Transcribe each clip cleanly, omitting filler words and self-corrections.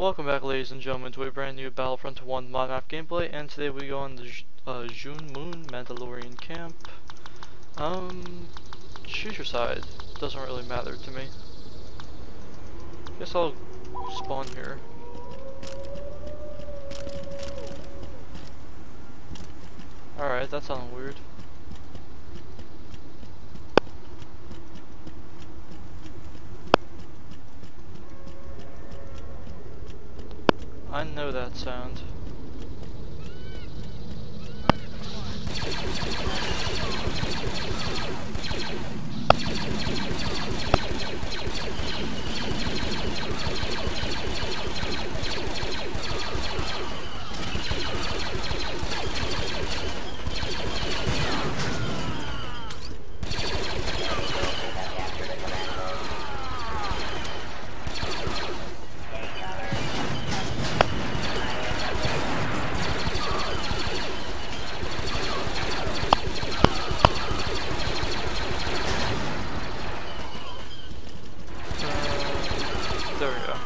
Welcome back, ladies and gentlemen, to a brand new Battlefront 1 mod map gameplay, and today we go on the Dxun Moon Mandalorian camp. Choose your side. Doesn't really matter to me. Guess I'll spawn here. Alright, that sounded weird. I know that sound. There we go.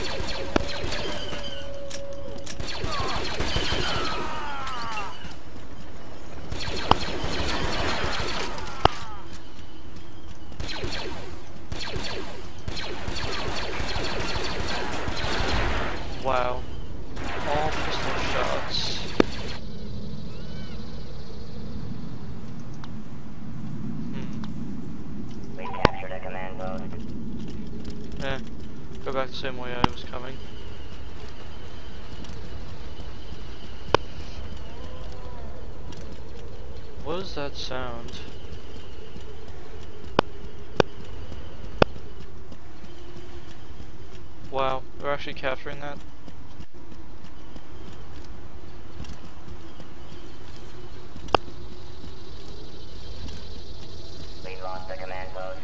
Wow. All pistol shots. We captured a command post. Eh. Go back the same way I was coming. What is that sound? Wow, we're actually capturing that? We lost the command post.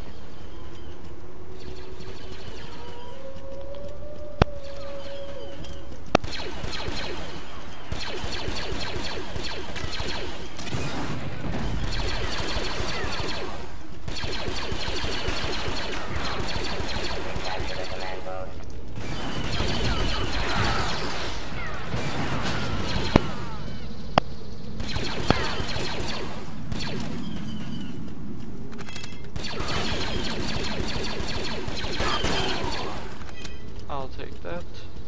I'll take that.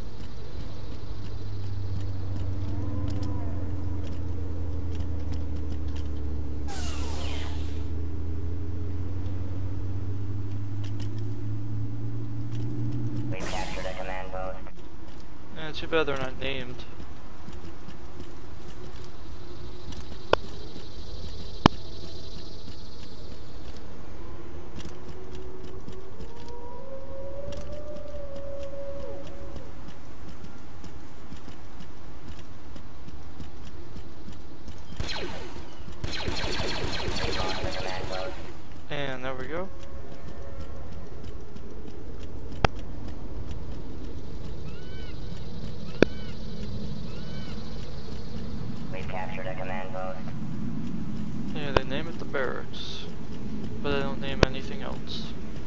We captured a command post. Too bad they're not named. We lost the command post. And there we go. We've captured a command post. Yeah, they name it the barracks, but they don't name anything else.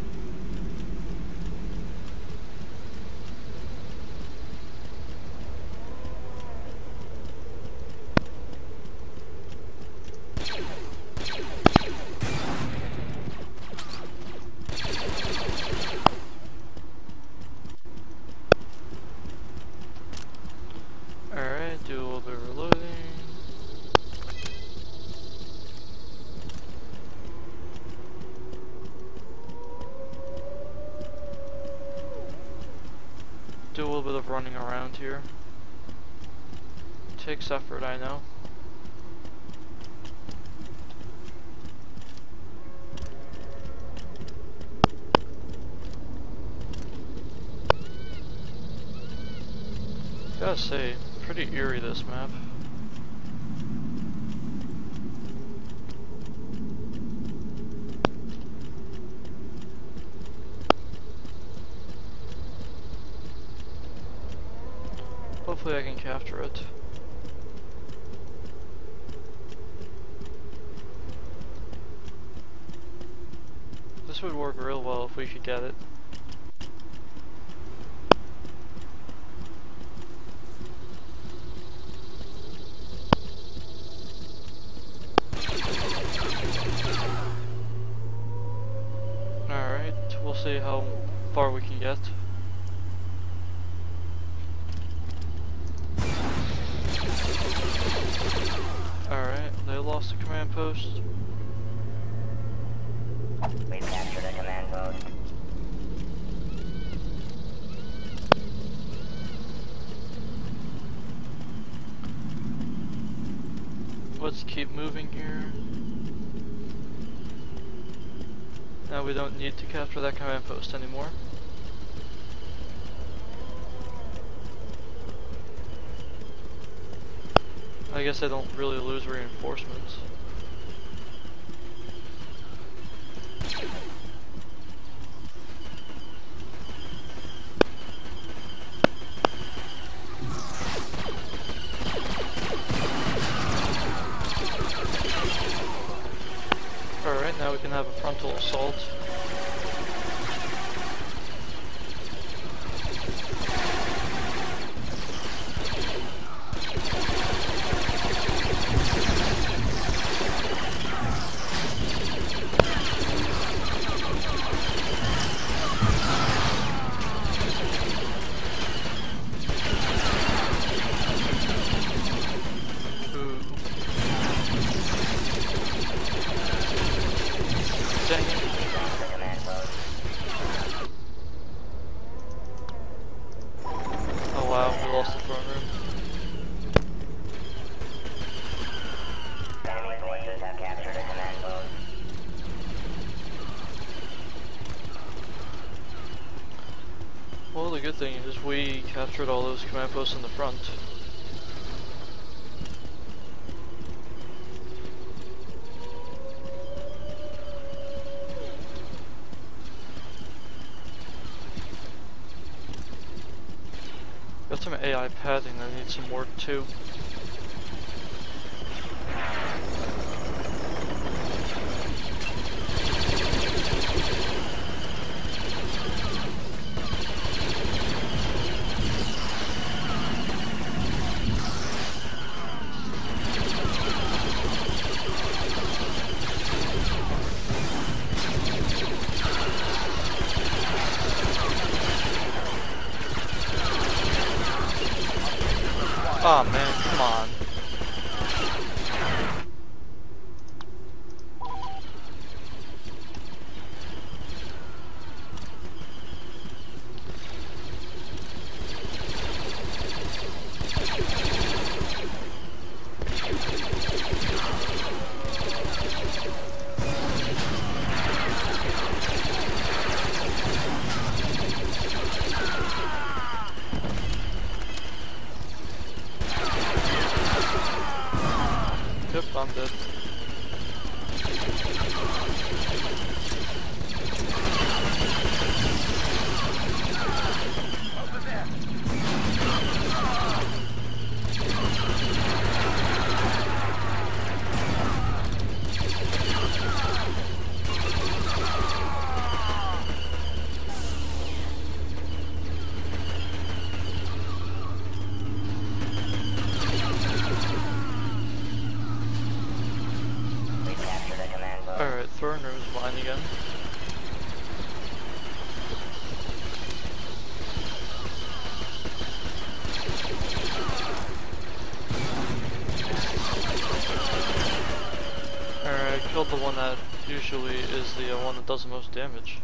Alright, do a little bit of reloading. Do a little bit of running around here. Takes effort, I know. Gotta say, pretty eerie this map. Hopefully I can capture it. This would work real well if we could get it. see how far we can get. Alright, they lost the command post. We've captured a command post. Let's keep moving here. Now we don't need to capture that command post anymore. I guess I don't really lose reinforcements. Alright, now we can have a frontal assault. Oh wow, we lost the throne room. Enemy forces have captured a command post. Well, the good thing is we captured all those command posts in the front. Got some AI padding that needs some work too. Oh man, come on. Yep, I'm dead. Alright, throne room's mine again. Alright, I killed the one that usually is the one that does the most damage.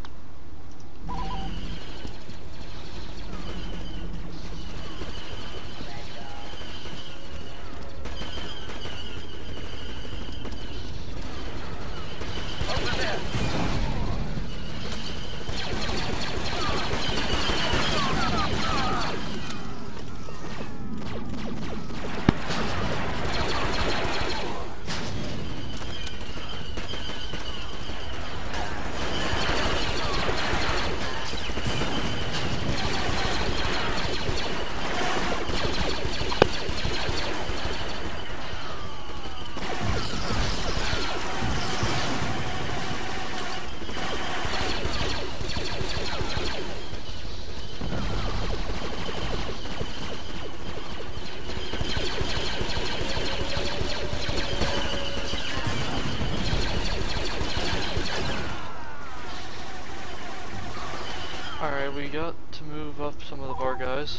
got to move up some of our guys.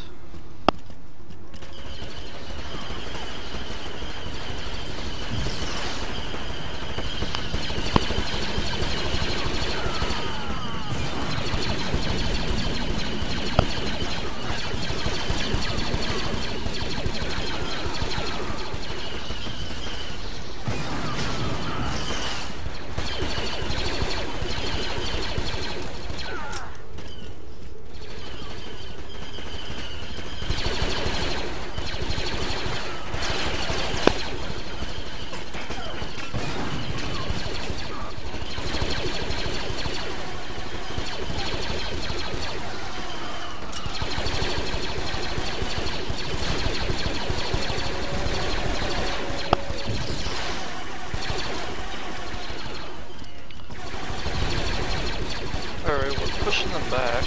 Alright, we're pushing them back.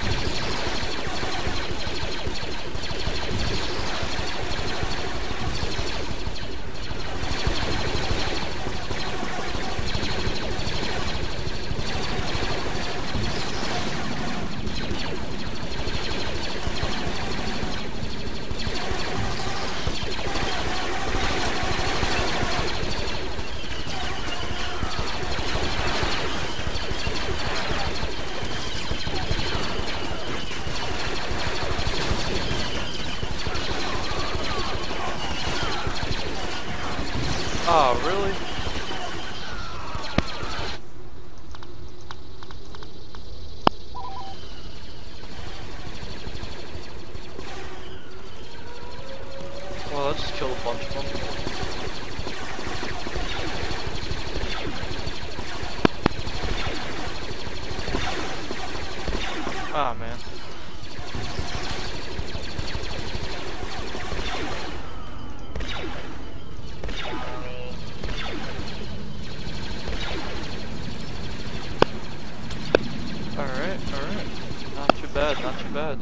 Oh, really? Well, that just killed a bunch of them. Ah, man. Alright, alright. Not too bad, not too bad.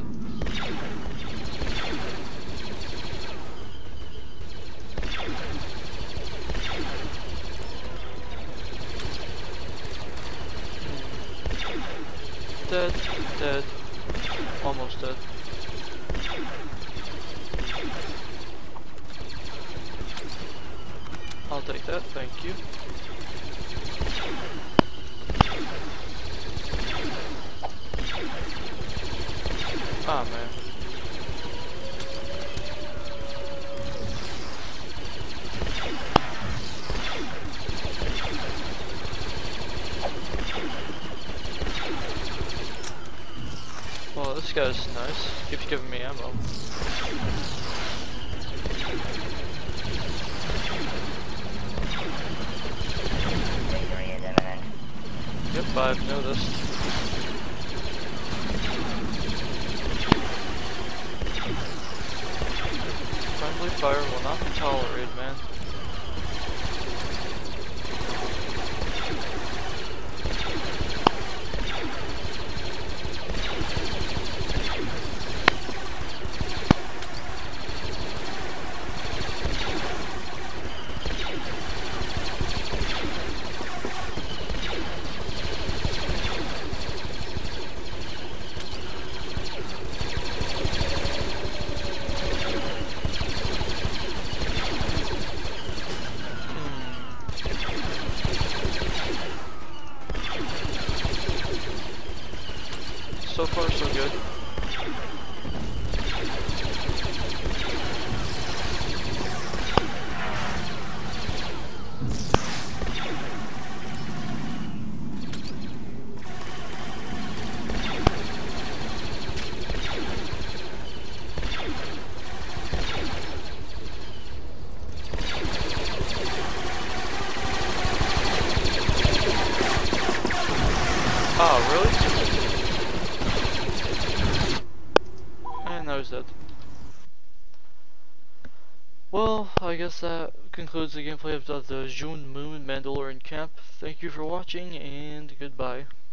Dead, dead. Almost dead. I'll take that, thank you. Ah, man. Well, this guy's nice. Keeps giving me ammo. Victory is imminent. Yep, I've noticed. Friendly fire will not be tolerated, man. So far, so good. Oh, really? And that was dead. Well, I guess that concludes the gameplay of the Dxun Mandalorian camp. Thank you for watching, and goodbye.